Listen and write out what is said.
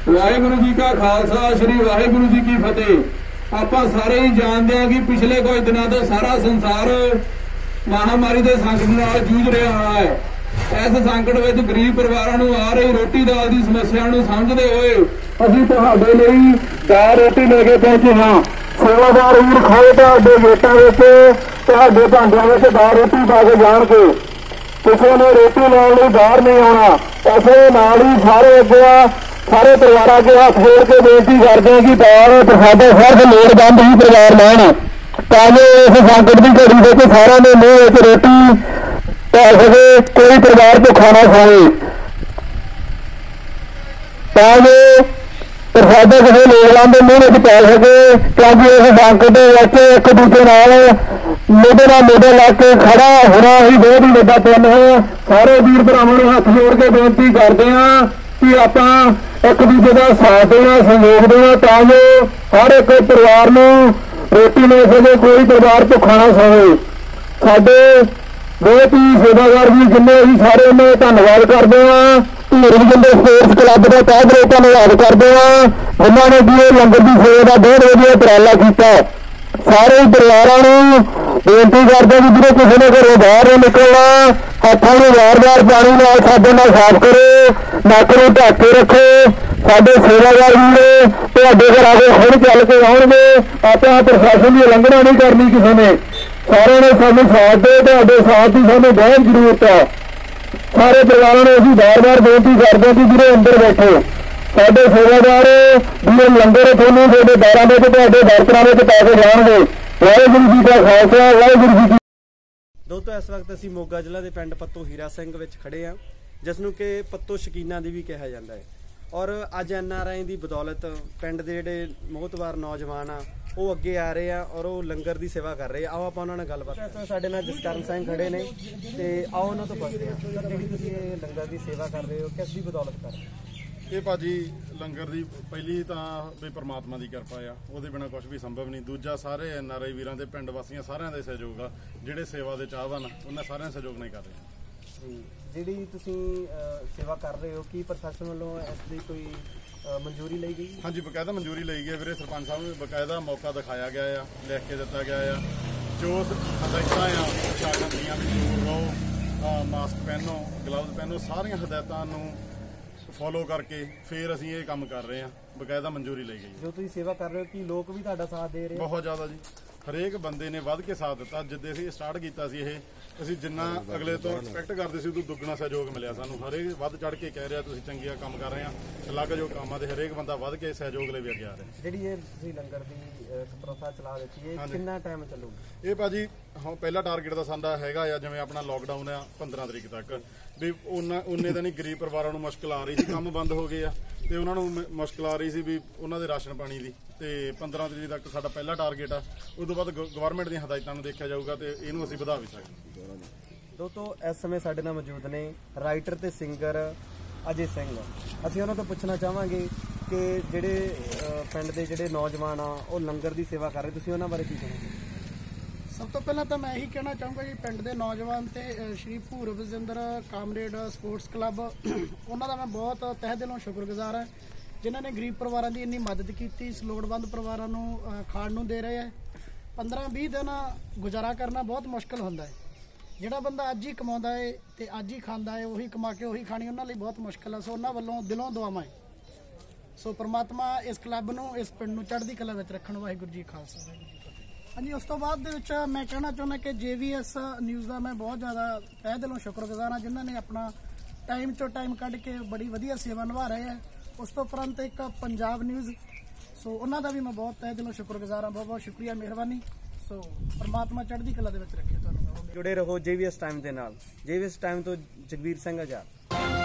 वाहिगुरू जी का खालसा श्री वाहिगुरू जी की फतेह। आप सारे ही जानते हैं कि पिछले कुछ दिनों तो सारा संसार महामारी के संकट नाल जूझ रहा है। इस संकट में गरीब परिवारों को आ रही रोटी दाल की समस्या समझते हुए असीं तुहाडे लई दाल रोटी लेके पहुंचे हाँ। सेवादार वीर खड़े तुहाडे गेटां विच तुहाडे भांडिਆਂ ਵਿੱਚ दाल रोटी पा के जाण के किसी ने रोटी लाने लिए बाहर नहीं आना। ऐसे नाल ही सारे परिवार के हाथ जोड़ के बेनती करते हैं कि दाल प्रसादा हर लोड़वंद ही परिवार लैन ताकि इस संकट की घड़ी में सारा ने मुँह में रोटी पै सके, कोई परिवार भुखा ना सोए। ताकि प्रसादा किसी लोड़वंद मुँह में पै सके क्योंकि इस संकट एक दूसरे मोढे नाल मोढा ला के खड़ा होना ही बहुत ही वड्डा पुण्य है। सारे वीर भरावां नूं हाथ जोड़ के बेनती करते हैं कि आपां एक दूसरे का साथ देना, सहयोग देना ताकि हर एक परिवार नूं रोटी मिल सके, कोई परिवार भुखा ना सोए। साडे बहुत ही सेवादार भी जिन्ने ही सारे ने धन्नवाद करते हैं। धीरजगिंदे स्पोर्ट्स क्लब का तहे दिलों धन्नवाद करते हैं जिन्होंने भी लंगर की सेवा का बहुत वधिया उपराला किया। सारे परिवारों को बेनती करते कि जो किसी ने घरों बाहर नहीं निकलना, हाथों में बार बार पानी नाल साबुन नाल साफ करो, नक नूं ढक के रखो। साडे सेवादार वीर तुहाडे घर आके खुद चल के आउणगे। आपां प्रशासन की उलंघना नहीं करनी किसी ने। सारे ने सानूं साथ दे, तुहाडे साथ की सानूं बहुत जरूरत है। सारे परिवारों ने असीं बार बार बेनती करते कि जिहड़े अंदर बैठे साडे सेवादार भी लंगर थोनों तुहाडे दारां विच तुहाडे बर्तनां विच पा के जाणगे। वाहिगुरू जी का खालसा वाहिगुरू जी की। दोस्तों इस वक्त असीं मोगा जिला के पिंड पत्तो हीरा सिंह विच खड़े हाँ, जिसनूं कि पत्तो शकीना दी भी कहा जाता है। और अज NRI की बदौलत पिंड के जिहड़े मोहतवार नौजवान आ वो अगे आ रहे हैं और वो लंगर की सेवा कर रहे हैं। आओ आप उन्होंने गलबात साडे नाल जसकरण सिंह खड़े ने ते आओ उन्होंने तो पुछदे हां सर जिहड़ी तुसीं ये लंगर की सेवा कर रहे हो किस दी बदौलत कर रहे हो? ये भाजी लंगर की पहली तो भी परमात्मा की कृपा आ, वो बिना कुछ भी संभव नहीं। दूजा सारे NRI वीरां दे पिंड वासियों सारिਆਂ ਦੇ सहयोग आ, ਜਿਹੜੇ सेवा के चाहवान उन्हें सारे सहयोग नहीं कर रहे। ਜਿਹੜੀ ਤੁਸੀਂ सेवा कर रहे हो कि प्रशासन वालों इसकी कोई मंजूरी ली गई? हाँ जी बकायदा मंजूरी ली गई वीरे। सरपंच साहब में बकायदा मौका दिखाया गया है, लिख के दिता गया है जो हदायतां आ प्रशासन दीयां भी जरूर रहो, मास्क पहनो, ग्लव्स पहनो, सारियां हदायतां नूं फॉलो करके फिर असीं ये काम कर रहे हैं। बकायदा मंजूरी ली गई। जो तुसीं सेवा कर रहे हो कि लोग भी तुहाडा साथ दे रहे? बहुत ज़्यादा जी, हरेक बंदे ने वध के साथ दिता। जिद्दे असीं स्टार्ट किया सी ये ਅਸੀਂ ਜਿੰਨਾ ਅਗਲੇ ਤੋਂ ਐਕਸਪੈਕਟ ਕਰਦੇ ਸੀ ਉਦੋਂ ਦੁੱਗਣਾ ਸਹਿਯੋਗ ਮਿਲਿਆ ਸਾਨੂੰ। ਹਰੇਕ ਵੱਧ ਚੜ ਕੇ ਕਹਿ ਰਿਹਾ ਤੁਸੀਂ ਚੰਗੀਆਂ ਕੰਮ ਕਰ ਰਹੇ ਆ, ਅਲੱਗ ਜੋ ਕੰਮਾਂ ਦੇ ਹਰੇਕ ਬੰਦਾ ਵੱਧ ਕੇ ਸਹਿਯੋਗ ਲੈ ਵੀ ਅੱਗੇ ਆ ਰਿਹਾ। ਜਿਹੜੀ ਇਹ ਤੁਸੀਂ ਲੰਗਰ ਦੀ ਪ੍ਰੋਸਾ ਚਲਾ ਦਿੱਤੀ ਹੈ ਕਿੰਨਾ ਟਾਈਮ ਚੱਲੂਗੀ? ਇਹ ਭਾਜੀ ਹਾਂ ਪਹਿਲਾ ਟਾਰਗੇਟ ਦਾ ਸਾਡਾ ਹੈਗਾ ਆ ਜਿਵੇਂ ਆਪਣਾ ਲੋਕਡਾਊਨ ਆ 15 ਤਰੀਕ ਤੱਕ ਵੀ ਉਹਨੇ ਤਾਂ ਨਹੀਂ ਗਰੀਬ ਪਰਿਵਾਰਾਂ ਨੂੰ ਮੁਸ਼ਕਿਲ ਆ ਰਹੀ ਸੀ, ਕੰਮ ਬੰਦ ਹੋ ਗਏ ਆ ਤੇ ਉਹਨਾਂ ਨੂੰ ਮੁਸ਼ਕਿਲ ਆ ਰਹੀ ਸੀ ਵੀ ਉਹਨਾਂ ਦੇ ਰਾਸ਼ਨ ਪਾਣੀ ਦੀ। ਤੇ 15 ਤਰੀਕ ਤੱਕ ਸਾਡਾ ਪਹਿਲਾ ਟਾਰਗੇਟ ਆ। ਉਦੋਂ ਬਾਅਦ ਗਵਰਨਮੈਂਟ ਦੀਆਂ ਹਦਾਇਤਾਂ ਨੂੰ ਦੇਖਿਆ ਜਾਊਗਾ ਤੇ ਇਹਨੂੰ ਅਸੀਂ ਵਧਾ ਵੀ ਸਕਦੇ। दोस्तों इस समय साडे नाल मौजूद ने राइटर ते सिंगर अजय सिंह। असीं उन्हां तों पुछना चाहांगे कि जिहड़े पिंड दे जिहड़े नौजवान आ वो लंगर की सेवा कर रहे, तुसीं उन्हां बारे की कहोगे? सब तो पहला तो मैं यही कहना चाहूँगा जी पिंड के नौजवान ते श्री भूर विजेंद्र कामरेड स्पोर्ट्स क्लब उन्हों का मैं बहुत तह दिलों शुक्रगुजार है जिन्होंने गरीब परिवारों की इन्नी मदद की, इस लोड़वंद परिवारों को खाण नूं दे रहे हैं। 15-20 दिन गुजारा करना बहुत मुश्किल होंदा है। ਜਿਹੜਾ ਬੰਦਾ ਅੱਜ ਹੀ ਕਮਾਉਂਦਾ ਹੈ ਤੇ ਅੱਜ ਹੀ ਖਾਂਦਾ ਹੈ ਉਹੀ ਕਮਾ ਕੇ ਉਹੀ ਖਾਣੀ ਉਹਨਾਂ ਲਈ ਬਹੁਤ ਮੁਸ਼ਕਿਲ ਹੈ। ਸੋ ਉਹਨਾਂ ਵੱਲੋਂ ਦਿਲੋਂ ਦੁਆਵਾਂ ਹੈ। ਸੋ ਪ੍ਰਮਾਤਮਾ ਇਸ ਕਲੱਬ ਨੂੰ ਇਸ ਪਿੰਡ ਨੂੰ ਚੜ੍ਹਦੀ ਕਲਾ ਵਿੱਚ ਰੱਖਣ। ਵਾਹਿਗੁਰੂ ਜੀ ਖਾਲਸਾ ਵਾਹਿਗੁਰੂ ਜੀ ਫਤਿਹ। ਹਾਂਜੀ ਉਸ ਤੋਂ ਬਾਅਦ ਦੇ ਵਿੱਚ ਮੈਂ ਕਹਿਣਾ ਚਾਹੁੰਦਾ ਕਿ JVS ਨਿਊਜ਼ ਦਾ ਮੈਂ ਬਹੁਤ ਜ਼ਿਆਦਾ ਤਹਿ ਦਿਲੋਂ ਸ਼ੁਕਰਗੁਜ਼ਾਰ ਹਾਂ ਜਿਨ੍ਹਾਂ ਨੇ ਆਪਣਾ ਟਾਈਮ ਚੋਂ ਟਾਈਮ ਕੱਢ ਕੇ ਬੜੀ ਵਧੀਆ ਸੇਵਾ ਨਿਭਾ ਰਹੇ ਹੈ। ਉਸ ਤੋਂ ਉਪਰੰਤ ਇੱਕ ਪੰਜਾਬ ਨਿਊਜ਼ ਸੋ ਉਹਨਾਂ ਦਾ ਵੀ ਮੈਂ ਬਹੁਤ ਤਹਿ ਦਿਲੋਂ ਸ਼ੁਕਰਗੁਜ਼ਾਰ ਹਾਂ। ਬਹੁਤ ਬਹੁਤ ਸ਼ੁਕਰੀਆ, ਮਿਹਰਬਾਨੀ। ਸੋ परमात्मा चढ़ती कला दे विच रखे। तुहानूं जुड़े रहो JVS टाइम दे नाल। JVS टाइम तो जगवीर सिंह आजाद।